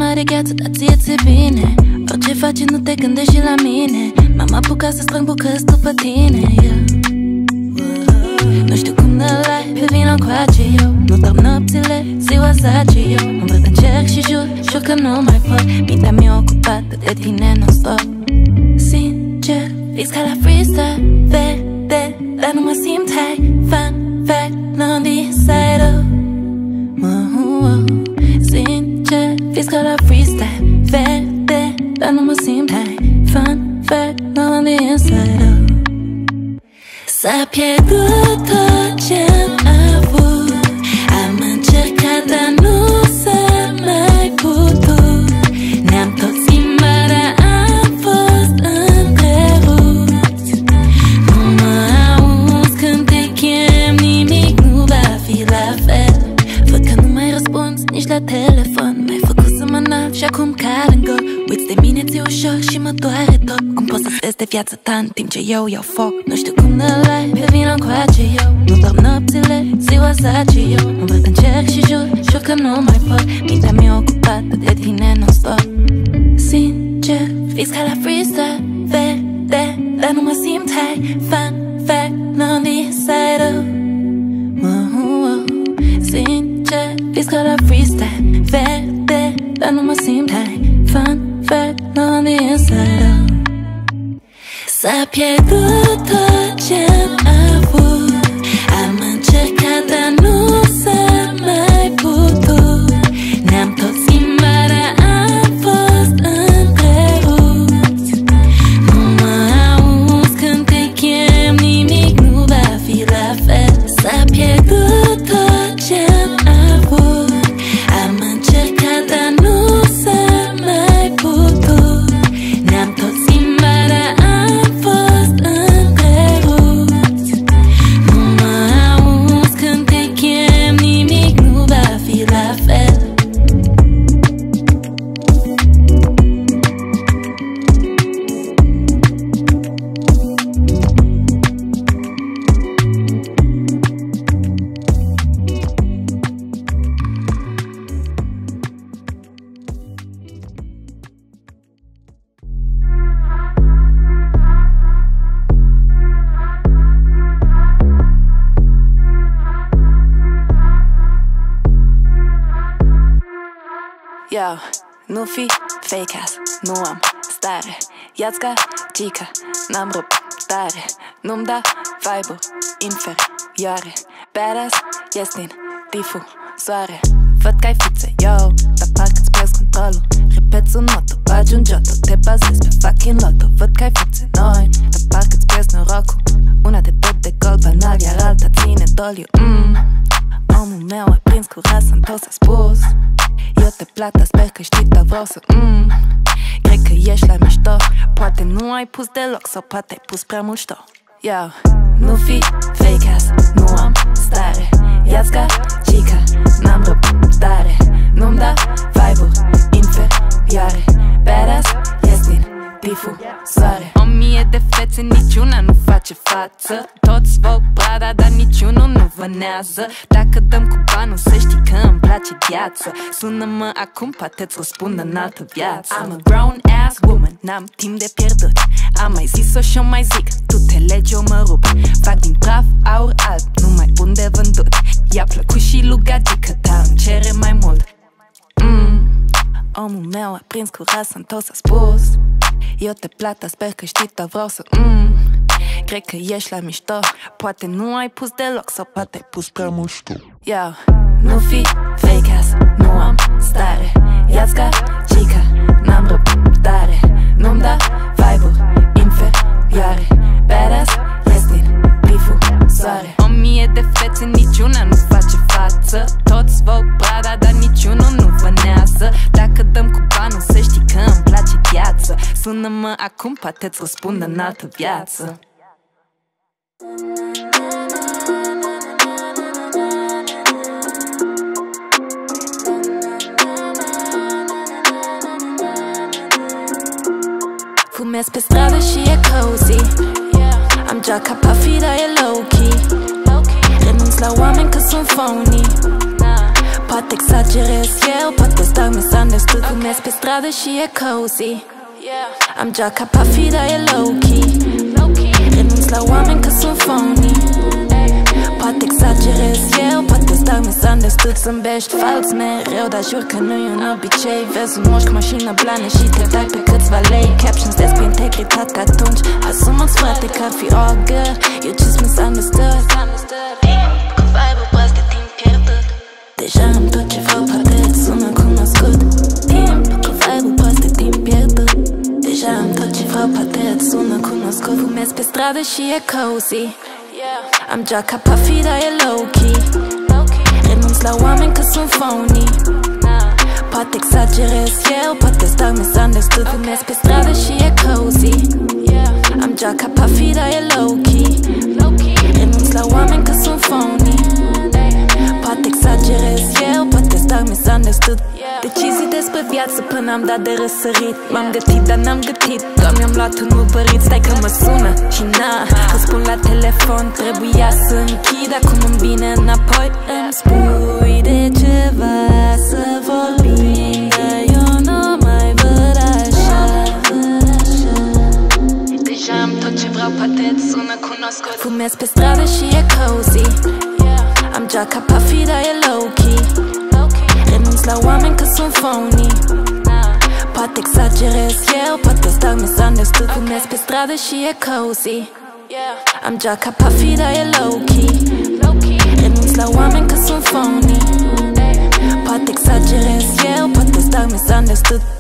de gheață, dar ție-ți bine. Orice faci nu te gândești și la mine. M-am apucat să strâng bucăți după tine, yeah. Nu știu cum de lai, pe vino încoace eu. Nu dorm nopțile, ziua zace eu. Îmi încerc și jur că nu mai pot. Mintea mi-e ocupată de tine non-stop. Sincer, fix ca la freestyle, vede, dar nu mă simt high. Fun fact, non decider. Sincer, fix ca la freestyle, vede, dar nu mă simt high. Fun fact, non decider. S-a pierdut tot ce-am avut. Am încercat, dar nu s-a mai putut. Ne-am tot schimbat, dar am fost întrerupt. Nu mă auzi când te chem, nimic nu va fi la fel. Văd că nu mai răspunzi nici la telefon. M-ai făcut să mă înalți și acum car în gol. Uiți de mine, ți-e ușor și mă doare tot. Cum poți să-ți vezi de viața ta în timp ce eu iau foc? Nu știu cum de lai, pe vino încoace eu. Nu dorm nopțile, ziua zace eu. Îmi încerc și jur că nu mai pot. Mintea mi-e ocupată de tine non-stop. Sincer, fix ca la freestyle, vede, dar nu mă simt high. Fun fact, non decider. Sincer, fix ca la freestyle, vede, dar nu mă simt high. Fun fact, non decider. S-a pierdut tot ce-am avut. Am încercat, dar nu s-a mai putut. Ne-am tot schimbat, dar am fost întrerupt. Nu mă auzi când te chem, nimic nu va fi la fel. S-a pierdut tot ce-am avut. Am încercat, dar nu s-a mai putut. Ne-am tot schimbat, dar am fost întrerupt. Nu mă auzi când te chem, nimic nu va fi la fel. Yo, nu fi fake ass, nu am stare. Ia-ți gagica, n-am răbdare. Nu-mi da vibe-uri inferioare. Badass, ies din difuzoare. Văd că ai fițe, yo, dar parcă-ți pierzi controlul. Repeți un motto, bagi un giotto, te bazezi pe fucking loto. Văd că ai fițe noi, dar parcă-ți pierzi norocul. Una de tot de gol banal, iar alta ține doliu. Omul meu a prins cu rasa, în tot s-a spus. Eu te plata, sper că știi, dar vreau să cred că ești la mișto. Poate nu ai pus deloc, sau poate ai pus prea mult șto. Yo, nu fi fake ass, nu am stare. Ia-ți gagica, n-am răbdare. Nu-mi da vibe-uri inferioare. Badass, ies din difuzoare. 1000 de fețe, niciuna nu face față. Toți vă Prada, dar niciunul nu vânează. Dacă dăm cu banul, să știi că îmi place gheață. Sună-mă acum, poate-ți răspund în altă viață. I'm a grown ass woman, n-am timp de pierdut. Am mai zis-o și-o mai zic, tu te legi, eu mă rup. Fac din praf aur alb, nu mai bun de vândut. I-a plăcut și lui gagică, dar îmi cere mai mult. Omul meu a prins cu rasa, în tot s-a spus. Eu te plata, sper că știi, dar vreau să cred că ești la mișto. Poate nu ai pus deloc, sau poate ai pus prea mult ștu. Yo, nu fi fake ass, nu am stare. Ia-ți gagica, n-am răbdare. Nu-mi da vibe-uri inferioare. Badass, ies din difuzoare. 1000 de fețe, niciuna nu face față. Toți vă Prada, dar niciunul nu vânează. Dacă dăm cu banul, să știi că îmi place gheață. Sună-mă acum, poate-ți răspund în altă viață. Fumez pe stradă și e cozy. Am geaca puffy, dar e low-key. Renunț la oameni că sunt phony. Poate exagerez eu, poate stau misunderstood. Fumez pe stradă și e cozy. Am geaca puffy, dar e low-key. Renunț la oameni că sunt phony. Poate exagerez eu, poate stau misunderstood. Zâmbești fals mereu, dar jur că nu e un obicei. Vezi un moș cu mașină blană și te dai pe câțiva lei. Captions despre integritate atunci asumă-ți frate că ar fi all good. You just misunderstood. Cu vibe-ul prost de timp pierdut. Deja am tot ce vreau, poate îți sună cunoscut. Timp cu vibe-ul prost de timp pierdut. Deja am tot ce vreau, poate îți sună cunoscut. Fumez pe stradă și e cozy. Am geaca puffy, dar e low-key. Renunț la oameni că sunt phony. Poate exagerez eu, poate stau misunderstood. Fumez pe stradă și e cozy. Am geaca puffy, dar e low-key. Renunț la oameni că sunt phony. Poate exagerez eu, poate stau misunderstood. Decizii despre viață până am dat de răsărit. M-am gătit, dar n-am gătit. Doamne, am luat un Uber Eats. Stai că mă sună și răspund la telefon. Trebuia să închid, acum îmi vine înapoi. Îmi spui de ceva să vorbim, dar eu nu mai văd așa. Deja am tot ce vreau, poate îți sună cunoscut. Fumez pe stradă și e cozy. Am geaca puffy, dar e low-key. Renunț la oameni că sunt phony. Poate exagerez eu, poate stau misunderstood. Fumez pe stradă și e cozy. Am geaca puffy, dar e low-key. Renunț la oameni că sunt phony. Poate exagerez eu, poate stau misunderstood.